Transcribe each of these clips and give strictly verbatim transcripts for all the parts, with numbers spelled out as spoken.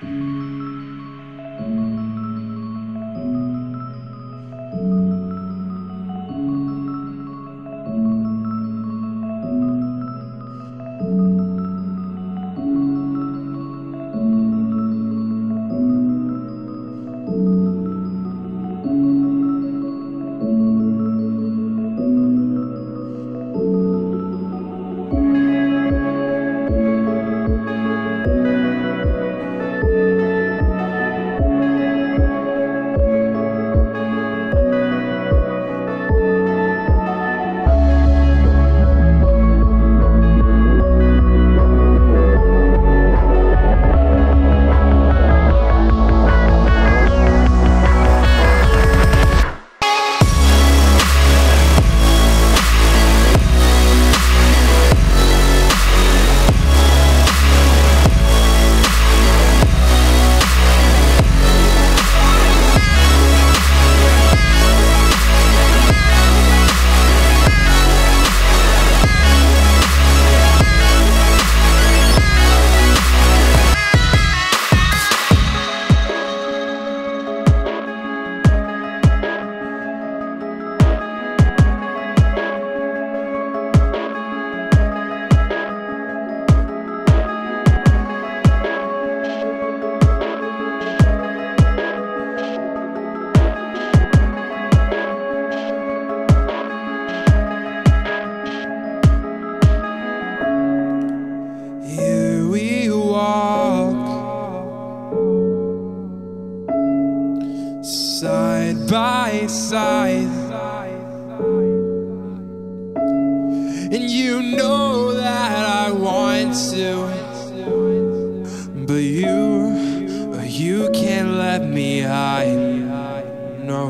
side by side, and you know that I want to, but you, you can't let me hide, no.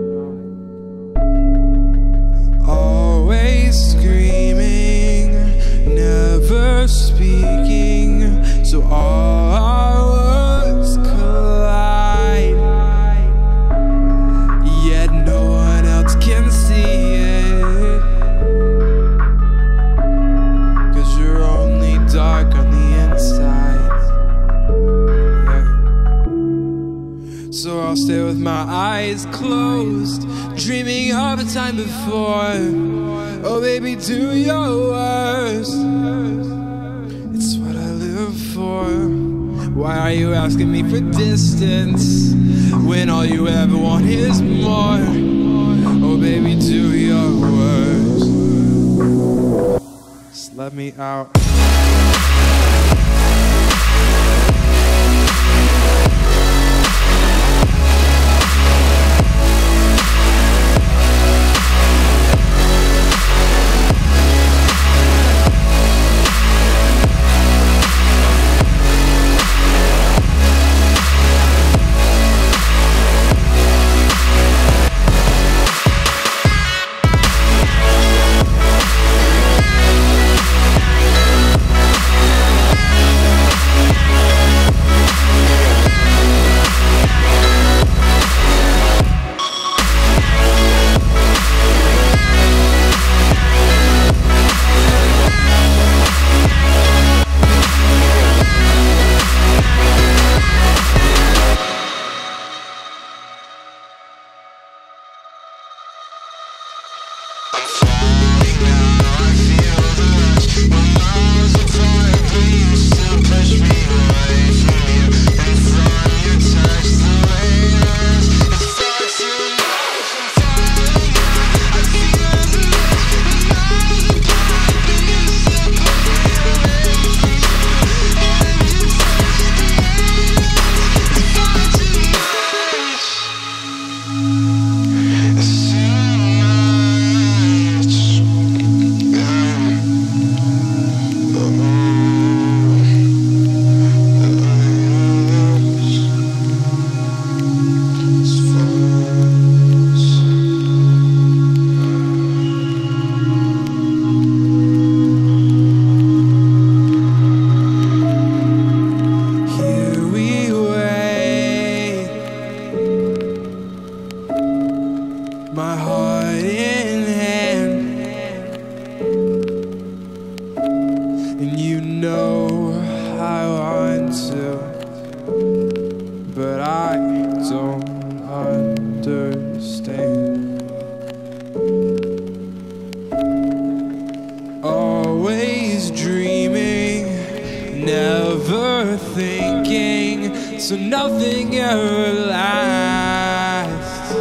Always screaming, never speaking, so all our words collide, yet no one else can see it, 'cause you're only dark on the inside, yeah. So I'll stay with my eyes closed, dreaming of a time before. Oh baby, do your worst, it's what I live for. Why are you asking me for distance when all you ever want is more? Oh baby, do your worst, just let me out. overthinking, so nothing ever lasts.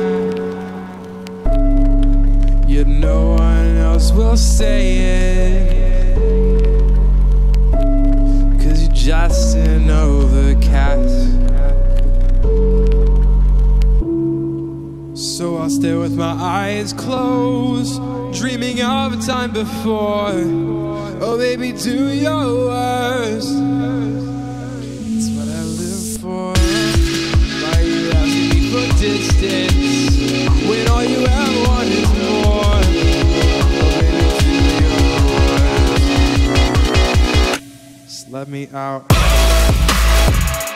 Yet no one else will say it, 'cause you're just an overcast. So I'll stay with my eyes closed, dreaming of a time before. Oh baby, do your worst. It's what I live for. Why you asking me for distance when all you ever want is more? Oh baby, do your worst. Just let me out.